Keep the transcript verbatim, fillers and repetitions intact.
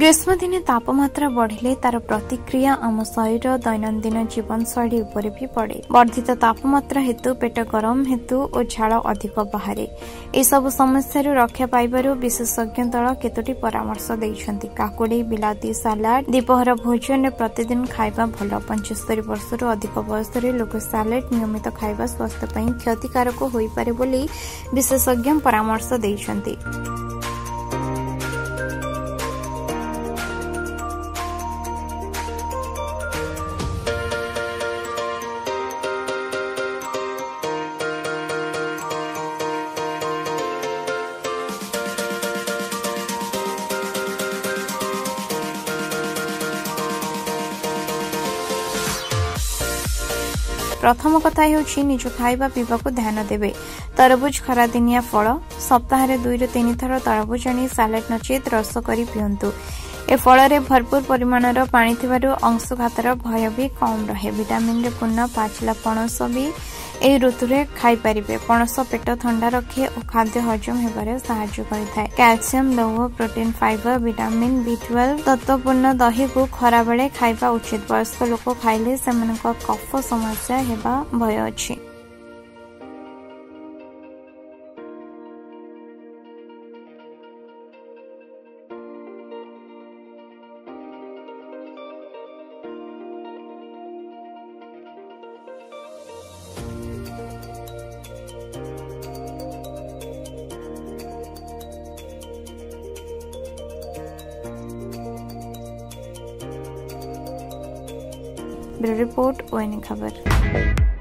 ग्रीष्म दिने तापमात्रा बढ़िले तार प्रतिक्रिया आम शरीर दैनन्दिन जीवनशैली उपर भी पड़े। वर्धित तापमात्रा हेतु पेट गरम हेतु और झाड़ अधिक बाहर एसबू समस्या रक्षा पाइबारु विशेषज्ञ दल केतोटी परामर्श देइछन्ति। काकुड़ी बिलाती सालाड दीपहर भोजन प्रतिदिन खाइबा भल। पंचस्तरी वर्ष अधिक बयस लोक सालाड नियमित खाइबा स्वास्थ्य पई क्षतिकारक होई पारे बोली विशेषज्ञ परामर्श देइछन्ति। प्रथम कथा हेउछि निज खाइबा पीवा को ध्यान देबे। तरबुज खरादिनिया फल सप्ताह दुई रु तीन थर तरबुज आनी सालाड नचेत रस करी पियंतु। ए फल रे भरपूर परिमाणर पानी थिबारु अंशुघातर भय भी कम रहे। विटामिन रे पूर्ण पाचिला पणस भी एही ऋतुरे खाई पारिबे। पणस पेट ठंडा रखे और खाद्य हजम हेबारे सहायता करिथाय। कैल्शियम लौह protein fibre vitamin B twelve तत्वपूर्ण दही को खरा बेले खाइबा उचित। वयस्क लोक खाइले सेमानक कफ समस्या हेबा भय अछि। ब्यूरो रिपोर्ट ओएन खबर।